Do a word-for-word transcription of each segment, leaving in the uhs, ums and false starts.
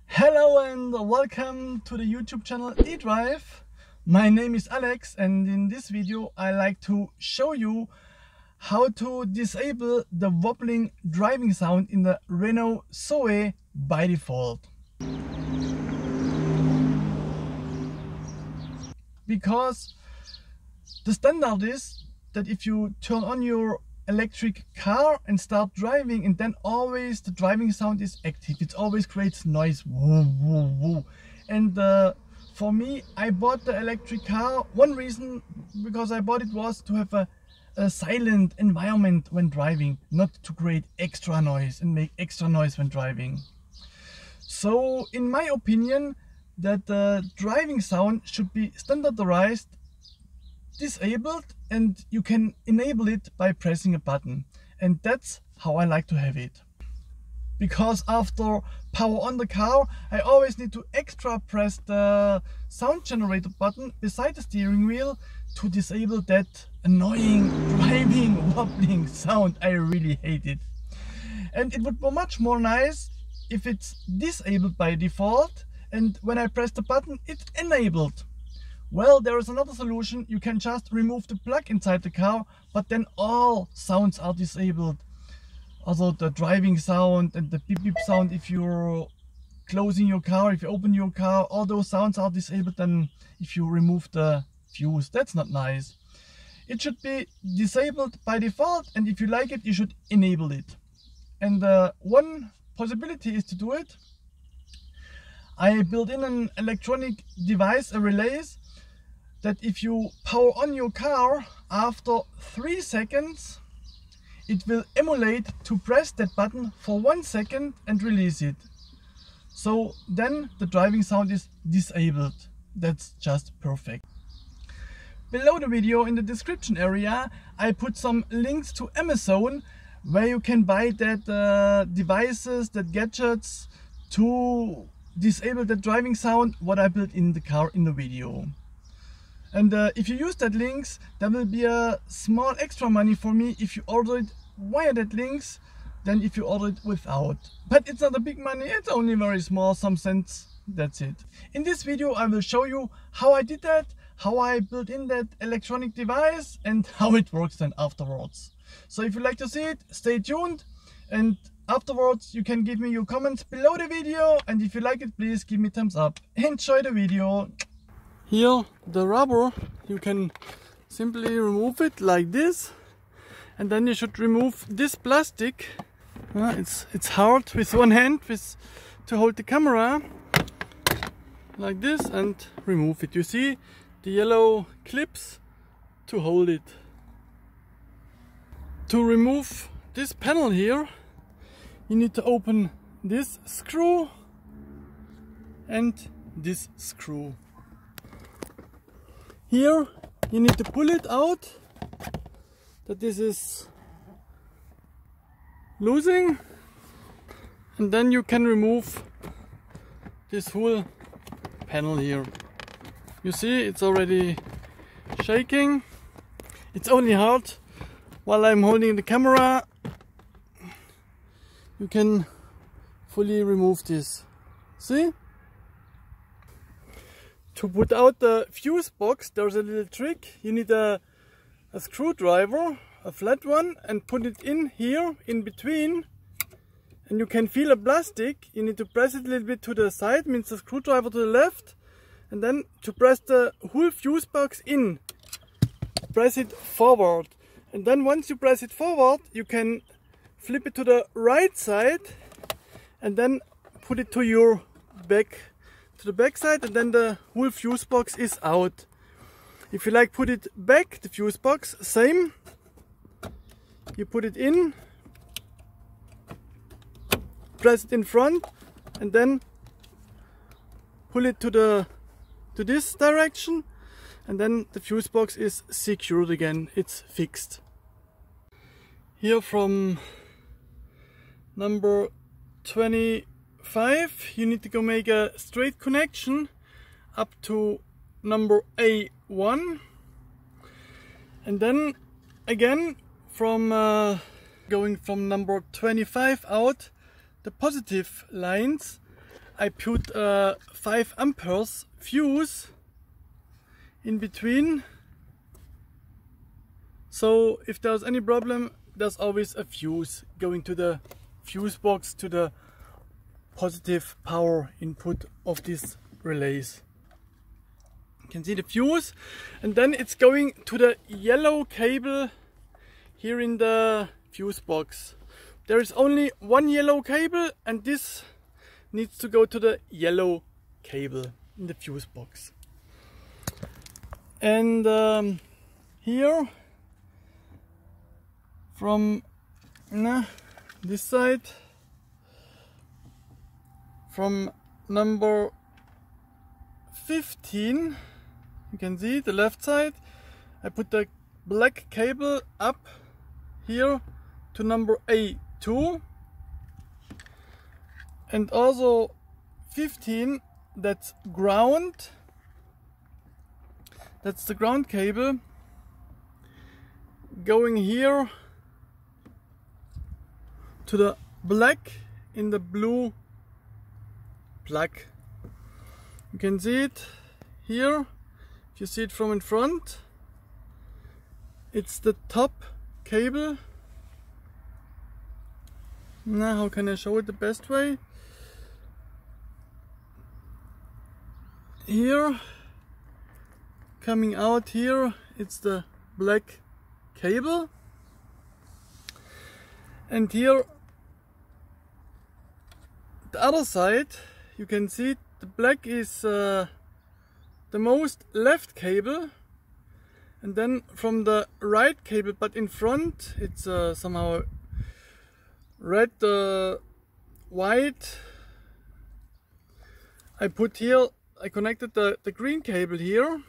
Hello and welcome to the YouTube channel eDrive. My name is Alex, and in this video I like to show you how to disable the wobbling driving sound in the Renault Zoe by default. Because the standard is that if you turn on your electric car and start driving, and then always the driving sound is active, it always creates noise, woo, woo, woo. And uh, for me, I bought the electric car. One reason because I bought it was to have a, a silent environment when driving, not to create extra noise and make extra noise when driving. So in my opinion, that the driving sound should be standardized, disabled, and you can enable it by pressing a button, and that's how I like to have it. Because after power on the car, I always need to extra press the sound generator button beside the steering wheel to disable that annoying driving wobbling sound. I really hate it. And it would be much more nice if it's disabled by default, and when I press the button it's enabled. Well, there is another solution. You can just remove the plug inside the car, but then all sounds are disabled. Also the driving sound and the beep beep sound if you're closing your car, if you open your car, all those sounds are disabled then if you remove the fuse. That's not nice. It should be disabled by default, and if you like it, you should enable it. And uh, one possibility is to do it. I built in an electronic device, a relay, that if you power on your car, after three seconds it will emulate to press that button for one second and release it. So then the driving sound is disabled. That's just perfect. Below the video in the description area I put some links to Amazon where you can buy that uh, devices, that gadgets to disable the driving sound what I built in the car in the video. And uh, if you use that links, there will be a small extra money for me if you order it via that links than if you order it without. But it's not a big money, it's only very small, some cents, that's it. In this video I will show you how I did that, how I built in that electronic device, and how it works then afterwards. So if you like to see it, stay tuned, and afterwards you can give me your comments below the video, and if you like it, please give me thumbs up. Enjoy the video. Here the rubber, you can simply remove it like this, and then you should remove this plastic. Uh, it's it's hard with one hand with to hold the camera like this and remove it. You see the yellow clips to hold it. To remove this panel here, you need to open this screw and this screw. Here you need to pull it out, that this is losing, and then you can remove this whole panel here. You see it's already shaking. It's only hard while I'm holding the camera. You can fully remove this. See? To put out the fuse box, there's a little trick. You need a, a screwdriver, a flat one, and put it in here, in between. And you can feel a plastic. You need to press it a little bit to the side, means the screwdriver to the left. And then to press the whole fuse box in, press it forward. And then once you press it forward, you can flip it to the right side and then put it to your back. To the back side, and then the whole fuse box is out. If you like put it back, the fuse box, same. You put it in, press it in front, and then pull it to the to this direction, and then the fuse box is secured again, it's fixed. Here from number twenty-five you need to go make a straight connection up to number A one, and then again from uh, going from number twenty-five out, the positive lines I put a five amperes fuse in between. So if there's any problem, there's always a fuse going to the fuse box, to the positive power input of these relays. You can see the fuse, and then it's going to the yellow cable here in the fuse box. There is only one yellow cable, and this needs to go to the yellow cable in the fuse box. And um, here from nah, this side, from number fifteen, you can see the left side, I put the black cable up here to number A two, and also fifteen, that's ground, that's the ground cable going here to the black in the blue plug. You can see it here. If you see it from in front, it's the top cable. Now how can I show it the best way? Here, coming out here, it's the black cable, and here the other side, you can see the black is uh, the most left cable, and then from the right cable, but in front it's uh, somehow red, uh, white. I put here, I connected the, the green cable here,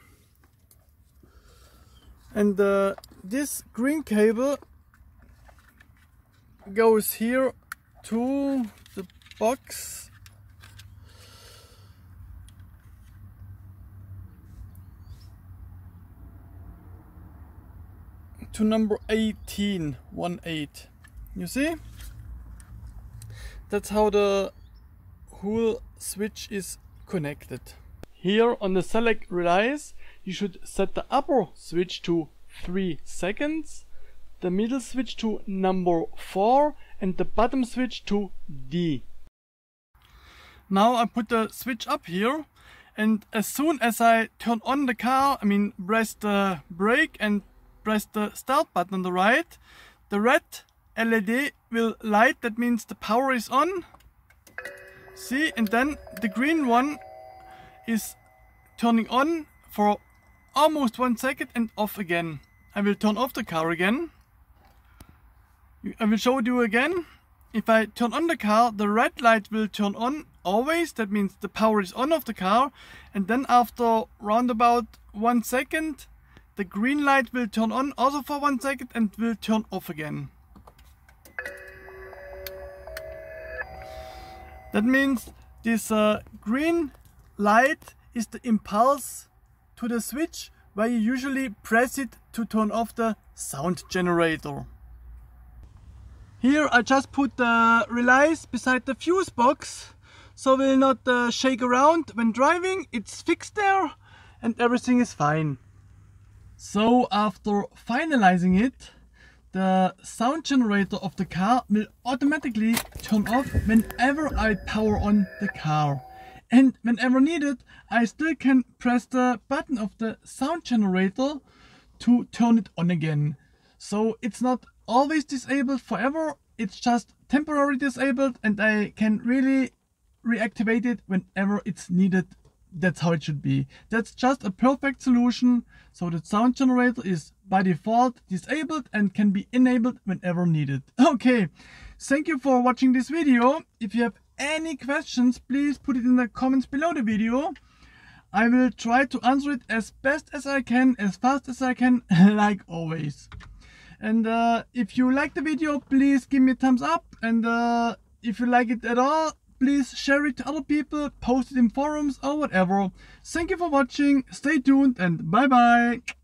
and uh, this green cable goes here to the box to number eighteen, one eight. You see? That's how the whole switch is connected. Here on the SELEC relays, you should set the upper switch to three seconds, the middle switch to number four, and the bottom switch to D. Now I put the switch up here, and as soon as I turn on the car, I mean press the brake and press the start button on the right, the red L E D will light. That means the power is on. See, and then the green one is turning on for almost one second and off again. I will turn off the car again. I will show you again. If I turn on the car, the red light will turn on always. That means the power is on of the car. And then after round about one second, the green light will turn on also for one second and will turn off again. That means this uh, green light is the impulse to the switch where you usually press it to turn off the sound generator. Here I just put the relays beside the fuse box, so will not uh, shake around when driving. It's fixed there and everything is fine. So after finalizing it, the sound generator of the car will automatically turn off whenever I power on the car. And whenever needed, I still can press the button of the sound generator to turn it on again. So it's not always disabled forever, it's just temporarily disabled, and I can really reactivate it whenever it's needed. That's how it should be. That's just a perfect solution. So the sound generator is by default disabled and can be enabled whenever needed. Okay, thank you for watching this video. If you have any questions, please put it in the comments below the video. I will try to answer it as best as I can, as fast as I can, like always. And uh, if you like the video, please give me a thumbs up. And uh, if you like it at all, please share it to other people, post it in forums or whatever. Thank you for watching, stay tuned, and bye bye!